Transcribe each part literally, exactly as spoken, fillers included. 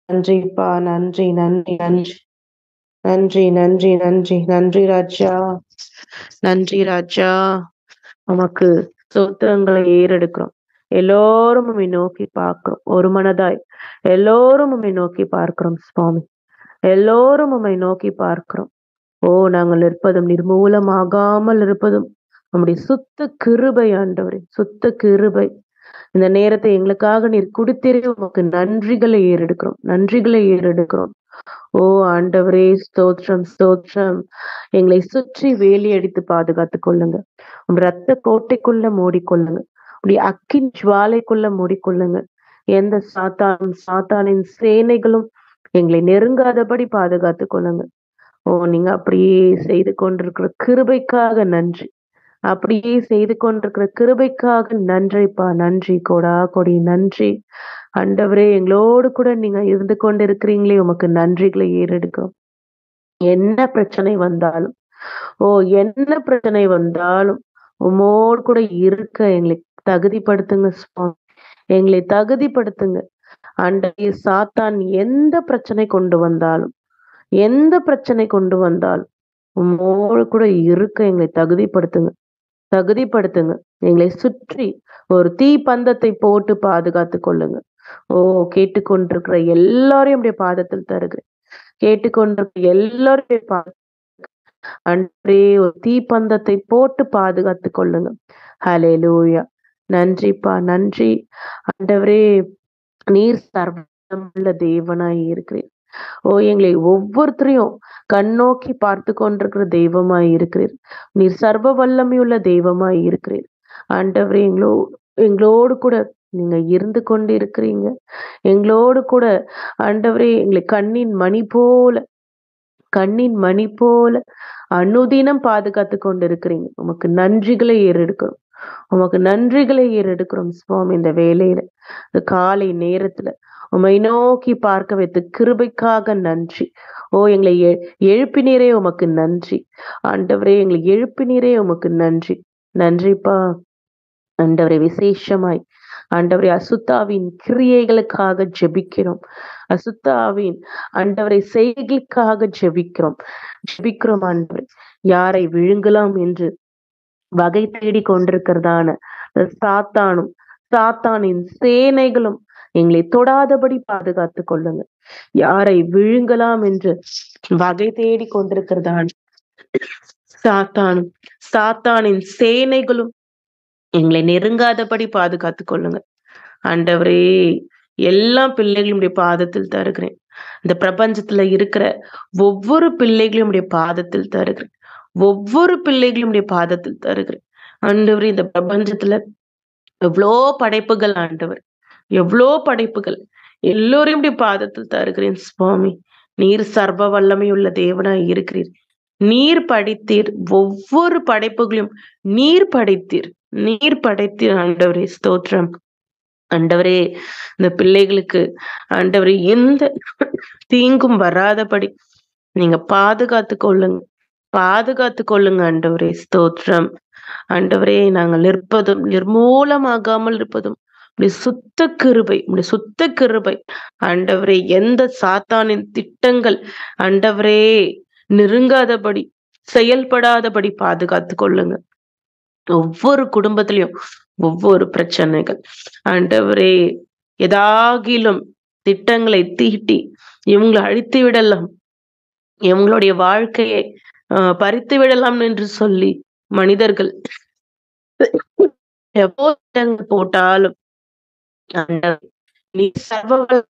நன்றிப்பா. நன்றி, நன்றி, நன்றி. நன்றி, நன்றி, நன்றி, நன்றி ராஜா. நன்றி ராஜா. உமக்கு ஸ்தோத்திரங்களை ஏறெடுக்கிறோம். எல்லோரும் உம்மை நோக்கி பார்க்கிறோம். ஒரு மனதாய் எல்லோரும் உம்மை நோக்கி பார்க்கிறோம் சுவாமி. எல்லோரும் உம்மை நோக்கி பார்க்கிறோம். ஓ, நாங்கள் இருப்பதும் நிர்மூலமாகாமல் இருப்பதும் உம்முடைய சுத்த கிருபை ஆண்டவரே, சுத்த கிருபை. இந்த நேரத்தை எங்களுக்காக நீர் குடுத்தீரே, உமக்கு நன்றிகளை ஏறெடுக்கிறோம், நன்றிகளை ஏறெடுக்கிறோம். ஓ ஆண்டவரே, ஸ்தோத்திரம், ஸ்தோத்திரம். எங்களை சுற்றி வேலி அடித்து பாதுகாத்துக் கொள்ளுங்க. உம் ரத்த கோட்டைக்குள்ள மூடிக்கொள்ளுங்க. உடைய அக்கின் ஜுவாலைக்குள்ள மூடிக்கொள்ளுங்க. எந்த சாத்தான் சாத்தானின் சேனைகளும் எங்களை நெருங்காதபடி பாதுகாத்துக் கொள்ளுங்க. ஓ, நீங்க அப்படியே செய்து கொண்டிருக்கிற கிருபைக்காக நன்றி. அப்படியே செய்து கொண்டிருக்கிற கிருபைக்காக நன்றிப்பா. நன்றி, கொடா கொடி நன்றி. ஆண்டவரே, எங்களோடு கூட நீங்க இருந்து கொண்டு இருக்கிறீங்களே, உமக்கு நன்றிகளை ஏறெடுக்கும். என்ன பிரச்சனை வந்தாலும், ஓ என்ன பிரச்சனை வந்தாலும் உமோடு கூட இருக்க எங்களை தகுதிப்படுத்துங்க சுவாமி. எங்களை தகுதிப்படுத்துங்க ஆண்டவரே. சாத்தான் எந்த பிரச்சனை கொண்டு வந்தாலும், எந்த பிரச்சனை கொண்டு வந்தாலும் உம்மோடு கூட இருக்க எங்களை தகுதிப்படுத்துங்க, தகுதிப்படுத்துங்க. எங்களை சுற்றி ஒரு தீ பந்தத்தை போட்டு பாதுகாத்து கொள்ளுங்க. ஓ, கேட்டுக்கொண்டிருக்கிற எல்லாரையும் அப்படியே பாதத்தில் தருகிறேன். கேட்டுக்கொண்டிருக்கிற எல்லாருடைய பாத அன்றே ஒரு தீப்பந்தத்தை போட்டு பாதுகாத்து கொள்ளுங்க. ஹல்லேலூயா. நன்றிப்பா, நன்றி ஆண்டவரே. நீர் சர்வமுள்ள தேவனாய் இருக்கிறீர். ஓ, எங்களை ஒவ்வொருத்தரையும் கண்ணோக்கி பார்த்து கொண்டிருக்கிற தெய்வமாய் இருக்கிறீர். நீர் சர்வ வல்லமையுள்ள தெய்வமாய் இருக்கிறீர். ஆண்டவரே, எங்களோ எங்களோடு கூட நீங்க இருந்து கொண்டு இருக்கிறீங்க. எங்களோடு கூட ஆண்டவரே, எங்களை கண்ணின் மணி போல கண்ணின் மணி போல அனுதினம் பாதுகாத்து கொண்டு இருக்கிறீங்க. உமக்கு நன்றிகளை ஏறெடுக்கிறோம். உமக்கு நன்றிகளை ஏறெடுக்கிறோம் சுவாமி. இந்த வேலையில, இந்த காலை நேரத்துல உம்மை நோக்கி பார்க்க வைத்து கிருபைக்காக நன்றி. ஓ, எங்களை எழுப்பினீரே, உமக்கு நன்றி. ஆண்டவரே, எங்களை எழுப்பினீரே, உமக்கு நன்றி. நன்றிப்பா ஆண்டவரே. விசேஷமாய் ஆண்டவரே, அசுத்தாவின் கிரியைகளுக்காக ஜெபிக்கிறோம். அசுத்தாவின் ஆண்டவரை செய்கைக்காக ஜெபிக்கிறோம், ஜெபிக்கிறோம் ஆண்டவரே. யாரை விழுங்கலாம் என்று வகை தேடி கொண்டிருக்கிறதான சாத்தானும் சாத்தானின் சேனைகளும் எங்களை தொடாதபடி பாதுகாத்து கொள்ளுங்க. யாரை விழுங்கலாம் என்று வகை தேடி கொண்டிருக்கிறதான சாத்தானும் சாத்தானின் சேனைகளும் எங்களை நெருங்காதபடி பாதுகாத்து கொள்ளுங்க ஆண்டவரே. எல்லா பிள்ளைகளுடைய பாதத்தில் தருகிறேன். இந்த பிரபஞ்சத்துல இருக்கிற ஒவ்வொரு பிள்ளைகளுடைய பாதத்தில் தருகிறேன். ஒவ்வொரு பிள்ளைகளுடைய பாதத்தில் தருகிறேன் ஆண்டவரே. இந்த பிரபஞ்சத்துல எவ்வளோ படைப்புகள் ஆண்டவர், எவ்வளோ படைப்புகள், எல்லோரையும் பாதத்தில் தருகிறேன் சுவாமி. நீர் சர்வ வல்லமையுள்ள தேவனாய் இருக்கிறீர். நீர் படைத்தீர். ஒவ்வொரு படைப்புகளையும் நீர் படைத்தீர், நீர் படைத்தீர் ஆண்டவரே. ஸ்தோத்திரம் ஆண்டவரே. இந்த பிள்ளைகளுக்கு ஆண்டவரே எந்த தீங்கும் வராதபடி நீங்க பாதுகாத்து கொள்ளுங்க, பாதுகாத்து கொள்ளுங்க ஆண்டவரே. ஸ்தோத்திரம் ஆண்டவரே. நாங்கள் இருப்பதும் நிர்மூலமாகாமல் இருப்பதும் உடைய சுத்த கிருபை, உடைய சுத்த கிருபை ஆண்டவரே. எந்த சாத்தானின் திட்டங்கள் ஆண்டவரே நெருங்காதபடி, செயல்படாதபடி பாதுகாத்து கொள்ளுங்க. ஒவ்வொரு குடும்பத்திலையும் ஒவ்வொரு பிரச்சனைகள் ஆண்டவரே, ஏதாகிலும் திட்டங்களை தீட்டி இவங்களை அழித்து விடலாம், இவங்களுடைய வாழ்க்கையை ஆஹ் பறித்து விடலாம் என்று சொல்லி மனிதர்கள் எவ்வளவு திட்டங்கள் போட்டாலும் நீ சர்வ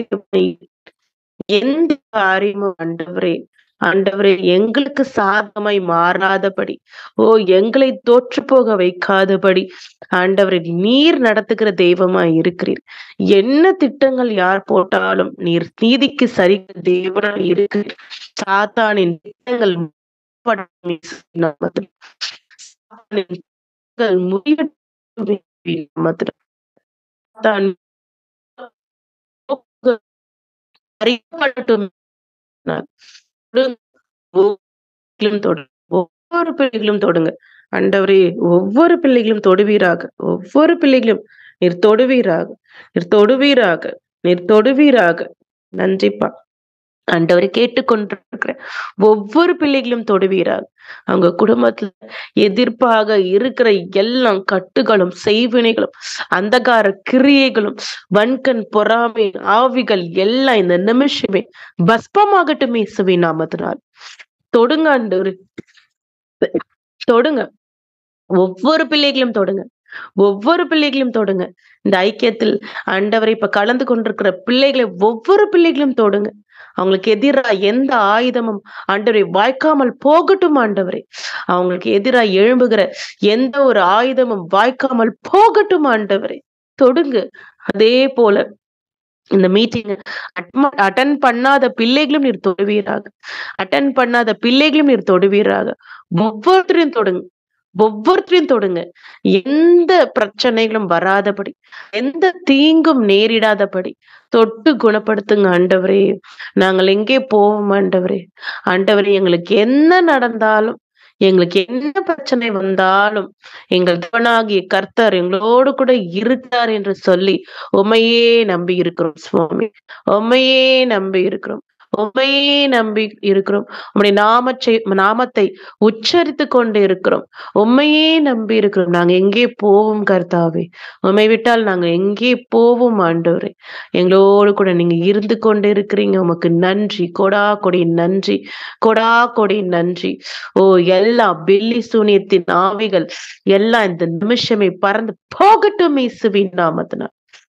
எந்த காரியமும் ஆண்டவரே ஆண்டவரே எங்களுக்கு சாதமாய் மாறாதபடி, ஓ எங்களை தோற்று போக வைக்காதபடி ஆண்டவரே நீர் நடத்துகிற தெய்வமாய் இருக்கிறீர். என்ன திட்டங்கள் யார் போட்டாலும் நீர் நீதிக்கு சரி தேவனாய் இருக்கிறீர். சாத்தானின் திட்டங்கள் ஒவ்வொரு பிள்ளைகளும் தொடுங்க ஆண்டவரே. ஒவ்வொரு பிள்ளைகளும் தொடுவீராக, ஒவ்வொரு பிள்ளைகளும் நீர் தொடுவீராக, நீர் தொடுவீராக, நீர் தொடுவீராக. நன்றிப்பா. ஆண்டவரை கேட்டுக்கொண்டிருக்கிற ஒவ்வொரு பிள்ளைகளும் தொடுவீராக. அவங்க குடும்பத்துல எதிர்ப்பாக இருக்கிற எல்லா கட்டுகளும், செய்வினைகளும், அந்தகார கிரியைகளும், வன்கண் பொறாமை ஆவிகள் எல்லாம் இந்த நிமிஷமே பஸ்பமாகட்டும் இயேசுவின் நாமத்தினால். தொடுங்க ஆண்டவரே, தொடுங்க. ஒவ்வொரு பிள்ளைகளையும் தொடுங்க. ஒவ்வொரு பிள்ளைகளையும் தொடுங்க. இந்த ஐக்கியத்தில் ஆண்டவரை இப்ப கலந்து கொண்டிருக்கிற பிள்ளைகளை ஒவ்வொரு பிள்ளைகளையும் தொடுங்க. அவங்களுக்கு எதிராக எந்த ஆயுதமும் ஆண்டவரை வாய்க்காமல் போகட்டும் ஆண்டவரே. அவங்களுக்கு எதிராக எழும்புகிற எந்த ஒரு ஆயுதமும் வாய்க்காமல் போகட்டும் ஆண்டவரே. தொடுங்க. அதே போல இந்த மீட்டிங் அட்டன் பண்ணாத பிள்ளைகளும் நீர் தொடுவீராக. அட்டன் பண்ணாத பிள்ளைகளும் நீர் தொடுவீராக. ஒவ்வொருத்தரையும் தொடுங்க. ஒவ்வொருத்தரையும் தொடுங்க. எந்த பிரச்சனைகளும் வராதபடி, எந்த தீங்கும் நேரிடாதபடி தொட்டு குணப்படுத்துங்க ஆண்டவரே. நாங்கள் எங்கே போவோம் ஆண்டவரே? ஆண்டவரே, எங்களுக்கு என்ன நடந்தாலும், எங்களுக்கு என்ன பிரச்சனை வந்தாலும் எங்கள் தேவனாகிய கர்த்தர் எங்களோடு கூட இருக்கிறார் என்று சொல்லி உம்மையே நம்பி இருக்கிறோம் சுவாமி. உம்மையே நம்பி இருக்கிறோம். உம்மையே நம்பி இருக்கிறோம். உம்முடைய நாமத்தை நாமத்தை உச்சரித்து கொண்டு இருக்கிறோம். உம்மையே நம்பி இருக்கிறோம். நாங்க எங்கே போவோம் கர்த்தாவே? உம்மை விட்டால் நாங்க எங்கே போவோம் ஆண்டவரே? எங்களோடு கூட நீங்க இருந்து கொண்டு இருக்கிறீங்க. உமக்கு நன்றி, கொடா கொடி நன்றி, கொடா கொடி நன்றி. ஓ, எல்லா பில்லி சூனியத்தின் ஆவிகள் எல்லாம் இந்த நிமிஷமே பறந்து போகட்டும் இயேசுவின் நாமத்தினால்.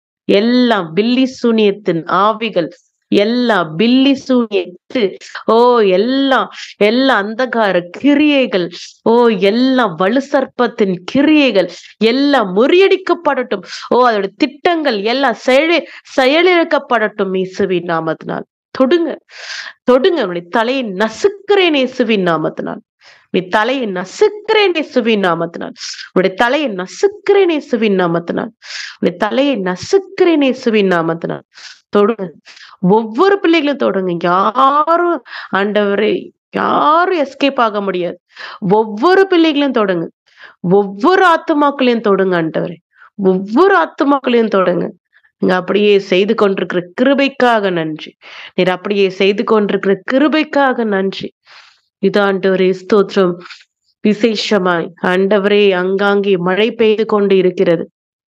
எல்லா பில்லி சூனியத்தின் ஆவிகள், எல்லா பில்லி சூனியத்து, ஓ எல்லாம் எல்லா அந்தகார கிரியைகள், ஓ எல்லா வலு சர்ப்பத்தின் கிரியைகள் எல்லாம் முறியடிக்கப்படட்டும். ஓ, அதோட திட்டங்கள் எல்லாம் செயல் செயலிழக்கப்படட்டும் இயேசுவின் நாமத்தினால். தொடுங்க, தொடுங்க. உன்னுடைய தலையை நசுக்கிறேன் இயேசுவின் நாமத்தினால். நீ தலையை நசுக்கிறேன் இயேசுவின் நாமத்தினால். உன்னுடைய தலையை நசுக்கிறேன் இயேசுவின் நாமத்தினால். உன்னுடைய தலையை நசுக்கிறேன் இயேசுவின் நாமத்தினால். தொடுங்க. ஒவ்வொரு பிள்ளைகளும் தொடுங்க. யாரும் ஆண்டவரே, யாரும் எஸ்கேப் ஆக முடியாது. ஒவ்வொரு பிள்ளைகளையும் தொடுங்க. ஒவ்வொரு ஆத்துமாக்களையும் தொடுங்க ஆண்டவரே. ஒவ்வொரு ஆத்துமாக்களையும் தொடுங்க. நீங்க அப்படியே செய்து கொண்டிருக்கிற கிருபைக்காக நன்றி. நீர் அப்படியே செய்து கொண்டிருக்கிற கிருபைக்காக நன்றி. இது ஆண்டவரே ஸ்தோத்திரம். விசேஷமாய் ஆண்டவரே, அங்காங்கே மழை பெய்து கொண்டு இருக்கிறது.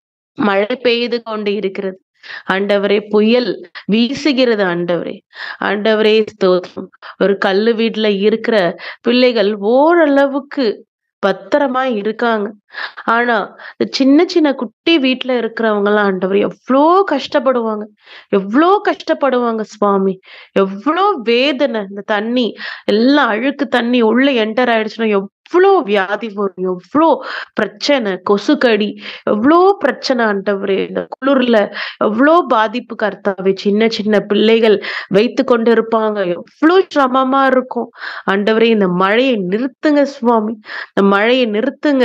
மழை பெய்து கொண்டு இருக்கிறது ஆண்டவரே. புயல் வீசுகிறது ஆண்டவரே. ஆண்டவரே ஸ்தோத்திரம். ஒரு கல்லு வீட்டுல இருக்கிற பிள்ளைகள் ஓரளவுக்கு பத்திரமா இருக்காங்க. ஆனா சின்ன சின்ன குட்டி வீட்டுல இருக்கிறவங்க எல்லாம் ஆண்டவரே எவ்வளோ கஷ்டப்படுவாங்க, எவ்வளோ கஷ்டப்படுவாங்க சுவாமி. எவ்வளோ வேதனை. இந்த தண்ணி எல்லாம் அழுக்கு தண்ணி உள்ள என்டர் ஆயிடுச்சுன்னா எவ்வளோ வியாதி வரும், எவ்வளோ பிரச்சனை, கொசுக்கடி, எவ்வளோ பிரச்சனை ஆண்டவரே. இந்த குளிர்ல எவ்வளோ பாதிப்பு கர்த்தாவே. சின்ன சின்ன பிள்ளைகள் வைத்து கொண்டு இருப்பாங்க. எவ்வளோ சிரமமா இருக்கும் ஆண்டவரே. இந்த மழையை நிறுத்துங்க சுவாமி, இந்த மழையை நிறுத்துங்க.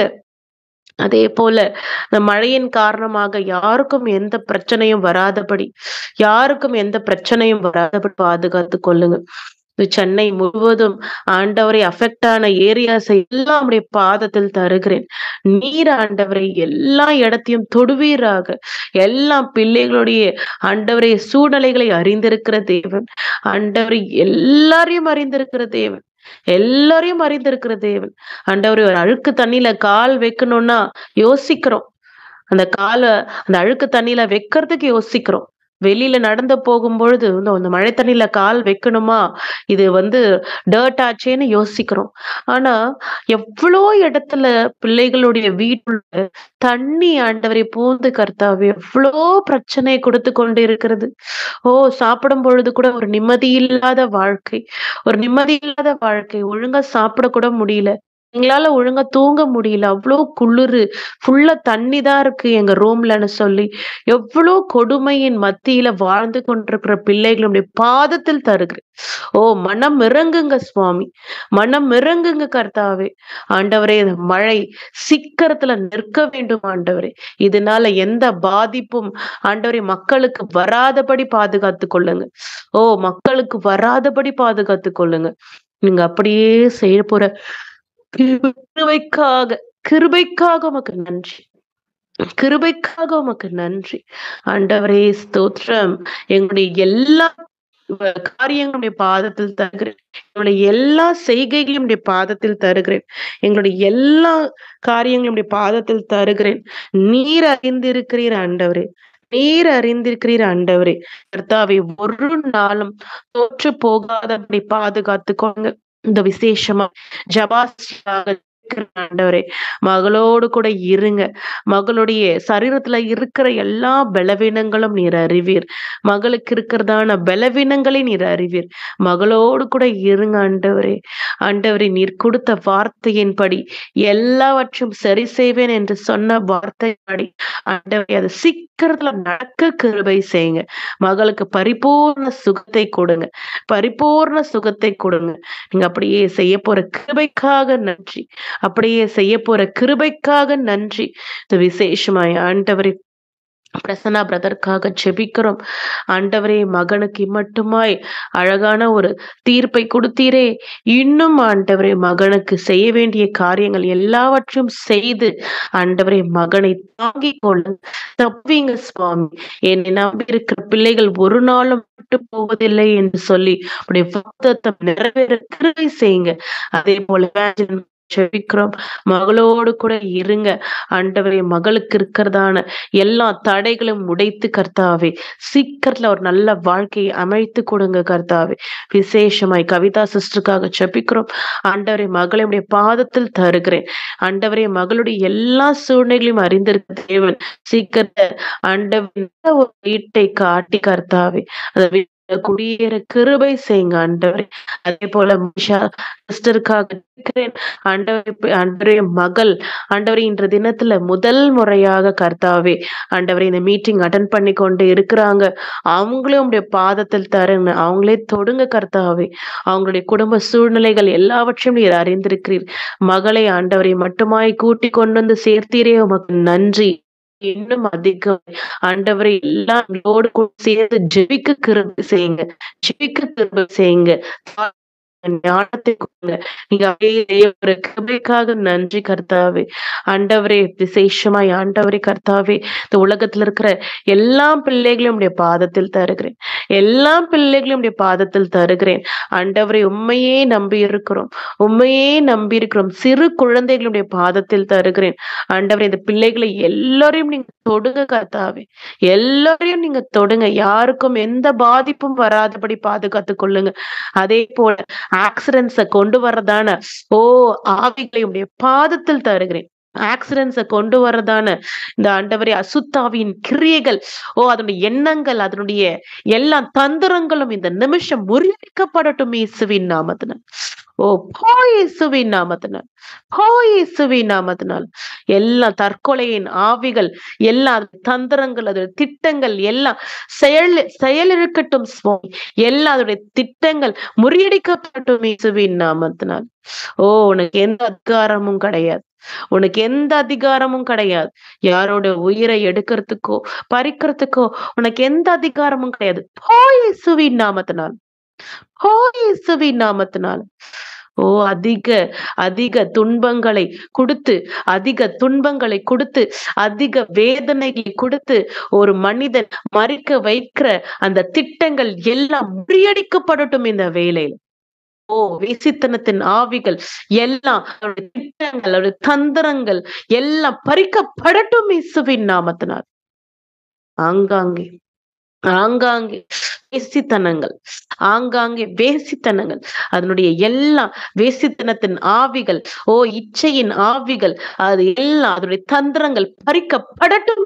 அதே போல இந்த மழையின் காரணமாக யாருக்கும் எந்த பிரச்சனையும் வராதபடி, யாருக்கும் எந்த பிரச்சனையும் வராதபடி பாதுகாத்து கொள்ளுங்க. சென்னை முழுவதும் ஆண்டவரை அஃபெக்ட் ஆன ஏரியாஸ் எல்லாம் உடைய பாதத்தில் தருகிறேன். நீர் ஆண்டவரை எல்லா இடத்தையும் தொடுவீராக. எல்லா பிள்ளைகளுடைய ஆண்டவரை சூழ்நிலைகளை அறிந்திருக்கிற தேவன். ஆண்டவரை எல்லாரையும் அறிந்திருக்கிற தேவன். எல்லாரையும் அறிந்திருக்கிற தேவன். ஆண்டவரே, ஒரு அழுக்கு தண்ணியில கால் வைக்கணும்னா யோசிக்கிறோம். அந்த காலை அந்த அழுக்கு தண்ணியில வைக்கிறதுக்கு யோசிக்கிறோம். வெளியில நடந்து போகும்பொழுது இந்த மழை தண்ணியில கால் வைக்கணுமா, இது வந்து டர்ட் ஆச்சேன்னு யோசிக்கிறோம். ஆனா எவ்வளோ இடத்துல பிள்ளைகளுடைய வீட்டுல தண்ணி ஆண்டவரை பூந்து கர்த்தாவே எவ்வளோ பிரச்சனை கொடுத்து கொண்டு இருக்கிறது. ஓ, சாப்பிடும் பொழுது கூட ஒரு நிம்மதி இல்லாத வாழ்க்கை, ஒரு நிம்மதி இல்லாத வாழ்க்கை. ஒழுங்கா சாப்பிட கூட முடியல, எங்களால ஒழுங்கா தூங்க முடியல, அவ்வளோ குளிரு, ஃபுல்லா தண்ணி தான் இருக்கு எங்க ரூம்லன்னு சொல்லி எவ்வளோ கொடுமையின் மத்தியில வாழ்ந்து கொண்டிருக்கிற பிள்ளைகளுடைய பாதத்தில் தருகிறேன். ஓ, மனம் இறங்குங்க சுவாமி, மனம் இறங்குங்க கர்த்தாவே. ஆண்டவரே, மழை சீக்கிரத்துல நிற்க வேண்டும் ஆண்டவரே. இதனால எந்த பாதிப்பும் ஆண்டவரே மக்களுக்கு வராதபடி பாதுகாத்து கொள்ளுங்க. ஓ, மக்களுக்கு வராதபடி பாதுகாத்து கொள்ளுங்க. நீங்க அப்படியே செய்ய போற கிருபைக்காக, கிருபைக்காக உமக்கு நன்றி, கிருபைக்காக உமக்கு நன்றி ஆண்டவரே ஸ்தோத்திரம். எங்களுடைய எல்லா காரியங்களுடைய பாதத்தில் தருகிறேன். எங்களுடைய எல்லா செய்கைகளையும் உடைய பாதத்தில் தருகிறேன். எங்களுடைய எல்லா காரியங்களும் உடைய பாதத்தில் தருகிறேன். நீர் அறிந்திருக்கிறீர் ஆண்டவரே. நீர் அறிந்திருக்கிறீர் ஆண்டவரே. கர்த்தாவே, ஒரு நாளும் தோற்று போகாதபடி பாதுகாத்துக்கோங்க. இந்த விசேஷமா ஜபாஸ்யாக ஆண்டவரே, மகளோடு கூட இருங்க. மகளுடைய சரீரத்துல இருக்கிற எல்லா பலவீனங்களும் நீர் அறிவீர். மகளுக்கு இருக்கிறதான பலவீனங்களை நீர் அறிவீர். மகளோடு கூட இருங்க ஆண்டவரே. ஆண்டவரே, நீர் கொடுத்த வார்த்தையின்படி எல்லாவற்றும் சரி செய்வேன் என்று சொன்ன வார்த்தைப்படி ஆண்டவரே, அது சீக்கிரத்துல நடக்க கிருபை செய்யுங்க. மகளுக்கு பரிபூர்ண சுகத்தை கொடுங்க. பரிபூர்ண சுகத்தை கொடுங்க. நீங்க அப்படியே செய்ய போற கிருபைக்காக நன்றி. அப்படியே செய்ய போற கிருபைக்காக நன்றி. இது விசேஷமாய் ஆண்டவரே, பிரசன்னா பிரதற்காக ஜெபிக்கிறோம். ஆண்டவரே, மகனுக்கு மட்டுமாய் அழகான ஒரு தீர்ப்பை கொடுத்தீரே. இன்னும் ஆண்டவரே, மகனுக்கு செய்ய வேண்டிய காரியங்கள் எல்லாவற்றையும் செய்து ஆண்டவரே, மகனை தாங்கிக் கொள்ள தப்புவீங்க சுவாமி. என்னை நம்பி இருக்கிற பிள்ளைகள் ஒரு நாளும் விட்டு போவதில்லை என்று சொல்லி உடைய வாக்குத்தத்தம் நிறைவேற கிருபை செய்யுங்க. அதே போல ஜெபிக்கிறோம். மகளோடு கூட இருங்க ஆண்டவரே. மகளுக்கு இருக்கிறதான எல்லா தடைகளும் உடைத்து கர்த்தாவே, சீக்கிரத்துல ஒரு நல்ல வாழ்க்கையை அமைத்து கொடுங்க கர்த்தாவே. விசேஷமாய் கவிதா சிஸ்டருக்காக ஜெபிக்கிறோம். ஆண்டவரே, மகளுடைய பாதத்தில் தருகிறேன். ஆண்டவரே, மகளுடைய எல்லா சூழ்நிலையும் அறிந்திருக்க தேவன் சீக்கிரத்தை ஆண்டவரே ஒரு வீட்டை காட்டி கர்த்தாவே அந்த குடியேற கிருபை செய்யுங்க ஆண்டவரே. அதே போல சிஸ்டருக்காக ஆண்டவரே, ஆண்டவரே மகள் ஆண்டவரே இன்ற தினத்துல முதல் முறையாக கர்த்தாவே ஆண்டவரே இந்த மீட்டிங் அட்டன் பண்ணி கொண்டு இருக்கிறாங்க. அவங்களே உங்களுடைய பாதத்தில் தருங்க. அவங்களே தொடுங்க கர்த்தாவே. அவங்களுடைய குடும்ப சூழ்நிலைகள் எல்லாவற்றையும் நீர் அறிந்திருக்கிறீர். மகளை ஆண்டவரை மட்டுமாய் கூட்டி கொண்டு வந்து சேர்த்தீரே, உமக்கு நன்றி. இன்னும் அதிகம் ஆண்டவரை எல்லாம் சேர்த்து ஜெபிக்க கிருபை செய்யுங்க. ஜெபிக்க கிருபை செய்யுங்க. ஞானத்தை கொடுங்க. நீங்க அப்படியே ஒரு கிருபைக்காக நன்றி கர்த்தாவே. ஆண்டவரே, விசேஷமாய் ஆண்டவரே கர்த்தாவே, இந்த உலகத்துல இருக்கிற எல்லா பிள்ளைகளையும் உடைய பாதத்தில் தருகிறேன். எல்லா பிள்ளைகளையும் உடைய பாதத்தில் தருகிறேன். ஆண்டவரே, உண்மையே நம்பி இருக்கிறோம். உண்மையே நம்பி இருக்கிறோம். சிறு குழந்தைகளுடைய பாதத்தில் தருகிறேன். ஆண்டவரே, இந்த பிள்ளைகளை எல்லாரையும் நீங்க தொடுங்க கர்த்தாவே. எல்லாரையும் நீங்க தொடுங்க. யாருக்கும் எந்த பாதிப்பும் வராதபடி பாதுகாத்துக் கொள்ளுங்க. அதே போல ஆக்சிடென்ட்ஸ கொண்டு வர்றதான ஓ ஆவிகளை உடைய பாதத்தில் தருகிறேன். ஆக்சிடென்ட்ஸ கொண்டு வர்றதான இந்த ஆண்டவரே அசுத்தாவியின் கிரியைகள், ஓ அதனுடைய எண்ணங்கள், அதனுடைய எல்லா தந்திரங்களும் இந்த நிமிஷம் முறியடிக்கப்படட்டும் இயேசுவின் நாமத்தினால். ஓ போய் இயேசுவின் நாமத்தினால், போய் இயேசுவின் நாமத்தினால். எல்லா தற்கொலையின் ஆவிகள், எல்லா தந்திரங்கள், அதோட திட்டங்கள் எல்லாம் செயல் செயல் இருக்கட்டும் சுவாமி. எல்லா அதோடைய திட்டங்கள் முறியடிக்கப்படட்டும் இயேசுவின் நாமத்தினால். ஓ உனக்கு எந்த அதிகாரமும் கிடையாது. உனக்கு எந்த அதிகாரமும் கிடையாது. யாரோட உயிரை எடுக்கிறதுக்கோ பறிக்கிறதுக்கோ உனக்கு எந்த அதிகாரமும் கிடையாது. போய் இயேசுவின் நாமத்தினால், போய் இயேசுவின் நாமத்தினால். ஓ அதிக அதிக துன்பங்களை கொடுத்து, அதிக துன்பங்களை கொடுத்து, அதிக வேதனைகளை கொடுத்து ஒரு மனிதன் மறிக்க வைக்கிற அந்த திட்டங்கள் எல்லாம் முறியடிக்கப்படட்டும் இந்த வேளையில். ஓ வேசித்தனத்தின் ஆவிகள் எல்லாம், திட்டங்கள், அவருடைய தந்திரங்கள் எல்லாம் பறிக்கப்படட்டும் இயேசுவின் நாமத்தினால். ஆங்காங்கே ஆங்காங்கே வேசித்தனங்கள், ஆங்காங்கே வேசித்தனங்கள், அதனுடைய எல்லா வேசித்தனத்தின் ஆவிகள், ஓ இச்சையின் ஆவிகள், அது எல்லாம் அதனுடைய தந்திரங்கள் பறிக்கப்படட்டும்.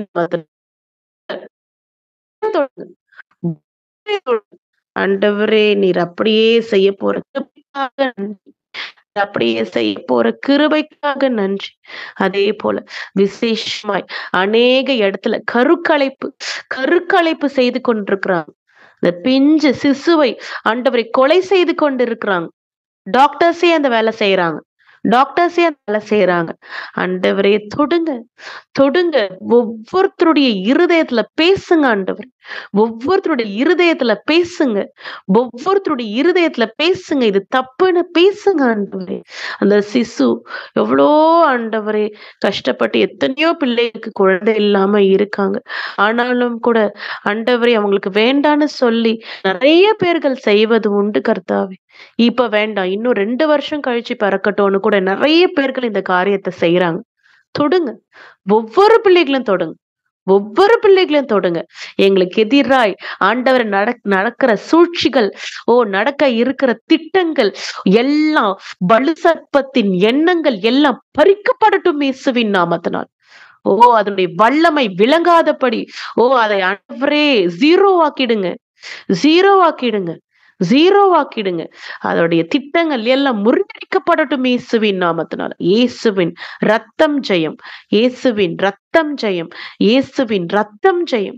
ஆண்டவரே, நீர் அப்படியே செய்ய போற கிருபைக்காக நன்றி. அப்படியே செய்ய போற கிருபைக்காக நன்றி. அதே போல விசேஷமாய் அநேக இடத்துல கருக்கலைப்பு கருக்கலைப்பு செய்து கொண்டிருக்கிறாங்க. இந்த பிஞ்சு சிசுவை ஆண்டவரை கொலை செய்து கொண்டிருக்கிறாங்க. டாக்டர்ஸே அந்த வேலை செய்யறாங்க. டாக்டர்ஸே வேலை செய்யறாங்க. ஆண்டவரே தொடுங்க, தொடுங்க. ஒவ்வொருத்தருடைய இருதயத்துல பேசுங்க ஆண்டவரே. ஒவ்வொருத்தருடைய இருதயத்துல பேசுங்க. ஒவ்வொருத்தருடைய இருதயத்துல பேசுங்க. இது தப்புன்னு பேசுங்க ஆண்டவரே. அந்த சிசு எவ்வளோ ஆண்டவரே கஷ்டப்பட்டு எத்தனையோ பிள்ளைகளுக்கு குழந்தை இல்லாம இருக்காங்க. ஆனாலும் கூட ஆண்டவரே அவங்களுக்கு வேண்டான்னு சொல்லி நிறைய பேர்கள் செய்வது உண்டு கர்த்தாவே. இப்ப வேண்டாம், இன்னும் ரெண்டு வருஷம் கழிச்சு பிறக்கட்டும்னு கூட நிறைய பேர்கள் இந்த காரியத்தை செய்யறாங்க. தொடுங்க. ஒவ்வொரு பிள்ளைகளும் தொடுங்க. ஒவ்வொரு பிள்ளைகளையும் தொடுங்க. எங்களுக்கு எதிராய் ஆண்டவர் நடக் நடக்கிற சூழ்ச்சிகள், ஓ நடக்க இருக்கிற திட்டங்கள் எல்லாம், வலு சர்ப்பத்தின் எண்ணங்கள் எல்லாம் பறிக்கப்படட்டும் இயேசுவின் நாமத்தினால். ஓ அதனுடைய வல்லமை விளங்காதபடி, ஓ அதை ஆண்டவரே ஜீரோ ஆக்கிடுங்க, ஜீரோ ஆக்கிடுங்க, ஜீரோ ஆக்கிடுங்க. அதோடைய திட்டங்கள் எல்லாம் முறியடிக்கப்படட்டும் இயேசுவின் நாமத்தினால. இயேசுவின் ரத்தம் ஜெயம், இயேசுவின் ரத்தம் ஜெயம், இயேசுவின் ரத்தம் ஜெயம்.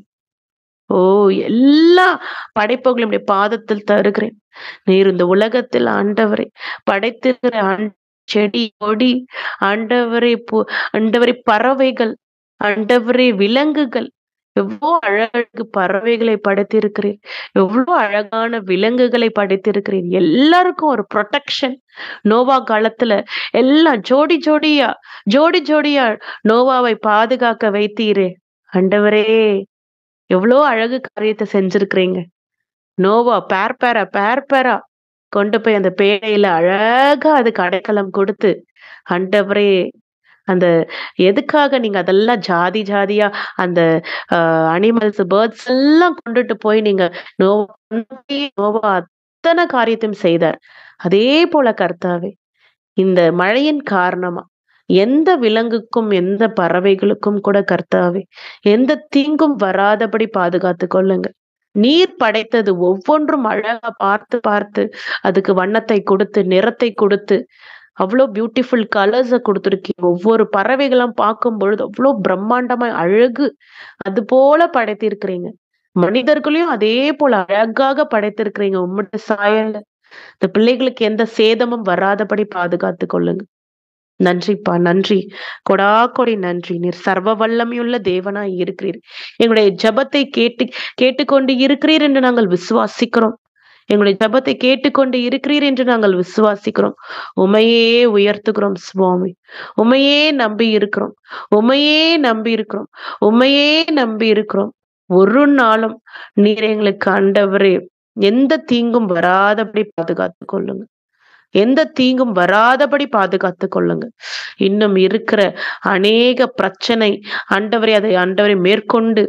ஓ எல்லா படைப்புகளும் உம்முடைய பாதத்தில் தருகிறேன். நீர் இந்த உலகத்தில் ஆண்டவரை படைத்திருக்கிற ஆண்- செடி கொடி, ஆண்டவரே பு ஆண்டவரே பறவைகள், ஆண்டவரே விலங்குகள், எவ்வளோ அழகு பறவைகளை படைத்திருக்கிறீர், எவ்வளோ அழகான விலங்குகளை படைத்திருக்கிறீர். எல்லாருக்கும் ஒரு ப்ரொடெக்ஷன். நோவா காலத்துல எல்லாம் ஜோடி ஜோடியா, ஜோடி ஜோடியா நோவாவை பாதுகாக்க வைத்தீரே ஆண்டவரே. எவ்வளோ அழகு காரியத்தை செஞ்சிருக்கிறீங்க. நோவா பேர் பேரா பேர் பேரா கொண்டு போய் அந்த பேழையில அழகா அதுக்கு அடைக்கலம் கொடுத்து, ஆண்டவரே அந்த எதுக்காக நீங்க அதெல்லாம் ஜாதி ஜாதியா அந்த அனிமல்ஸ் பேர்ட்ஸ் எல்லாம் கொண்டுட்டு போய் நீங்க நோவா நோவா அத்தனை காரியத்தையும் செய்தார். அதே போல கர்த்தாவே இந்த மழையின் காரணமா எந்த விலங்குக்கும் எந்த பறவைகளுக்கும் கூட கர்த்தாவே எந்த தீங்கும் வராதபடி பாதுகாத்து கொள்ளுங்க. நீர் படைத்தது ஒவ்வொன்றும் அழகா பார்த்து பார்த்து அதுக்கு வண்ணத்தை கொடுத்து நிறத்தை கொடுத்து அவ்வளோ பியூட்டிஃபுல் கலர்ஸை கொடுத்துருக்கீங்க. ஒவ்வொரு பறவைகளும் பார்க்கும் பொழுது அவ்வளோ பிரம்மாண்டமா அழகு அது போல படைத்திருக்கிறீங்க. மனிதர்களையும் அதே போல அழகாக படைத்திருக்கிறீங்க. உம்முடைய சாயல்ல இந்த பிள்ளைகளுக்கு எந்த சேதமும் வராதபடி பாதுகாத்து கொள்ளுங்க. நன்றிப்பா, நன்றி, கொடா கொடி நன்றி. நீர் சர்வ வல்லமையுள்ள தேவனாய் இருக்கிறீர். எங்களுடைய ஜெபத்தை கேட்டு கேட்டுக்கொண்டு இருக்கிறீர் என்று நாங்கள் விசுவாசிக்கிறோம். எங்களுடைய ஜெபத்தை கேட்டுக்கொண்டு இருக்கிறீர் என்று நாங்கள் விசுவாசிக்கிறோம். உமையே உயர்த்துகிறோம் சுவாமி. உமையே நம்பி இருக்கிறோம், உமையே நம்பி இருக்கிறோம், உமையே நம்பி இருக்கிறோம். ஒரு நாளும் நீர் எங்களுக்கு ஆண்டவரே எந்த தீங்கும் வராதபடி பாதுகாத்து கொள்ளுங்க. எந்த தீங்கும் வராதபடி பாதுகாத்து கொள்ளுங்க. இன்னும் இருக்கிற அநேக பிரச்சனை ஆண்டவரே அதை ஆண்டவரை மேற்கொண்டு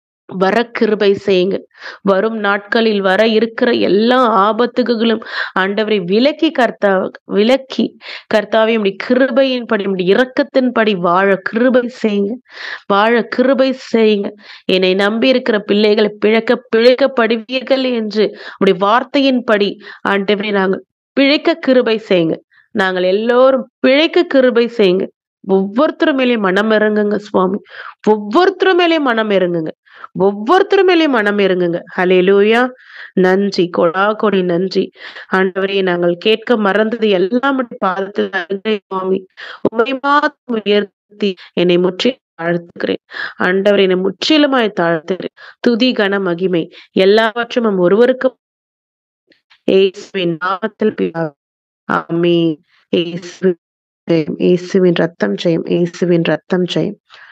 வர கிருபை செய்யுங்க. வரும் நாட்களில் வர இருக்கிற எல்லா ஆபத்துகளும் ஆண்டவரை விலக்கி கர்த்தா விலக்கி கர்த்தாவே உம்முடைய கிருபையின்படி உம்முடைய இரக்கத்தின்படி வாழ கிருபை செய்யுங்க, வாழ கிருபை செய்யுங்க. என்னை நம்பி இருக்கிற பிள்ளைகளை பிழைக்க பிழைக்கப்படுவீர்கள் என்று உம்முடைய வார்த்தையின்படி ஆண்டவரை நாங்கள் பிழைக்க கிருபை செய்யுங்க. நாங்கள் எல்லோரும் பிழைக்க கிருபை செய்யுங்க. ஒவ்வொருத்தர் மேலேயும் மனம் இறங்குங்க சுவாமி. ஒவ்வொருத்தர் மேலேயும் மனம் இறங்குங்க. ஒவ்வொருத்தர் மேலேயும் மனம் இறங்குங்க. ஹல்லேலூயா. நன்றி, கொடா கொடி நன்றி ஆண்டவரே. நாங்கள் கேட்க மறந்தது எல்லாம் பாதத்தில் சுவாமி. உம்மை மாத்திரம் உயர்த்தி என்னை முற்றிலும் தாழ்த்துகிறேன் ஆண்டவரே. என்னை முற்றிலுமாய் தாழ்த்துகிறேன். துதி கன மகிமை எல்லாவற்றும் நம் ஒருவருக்கு இயேசுவின் நாமத்தில் பிதாவே. ஆமென். இயேசுவின் ஜெயம், இயேசுவின் ரத்தம் ஜெயம், இயேசுவின் ரத்தம் ஜெயம்.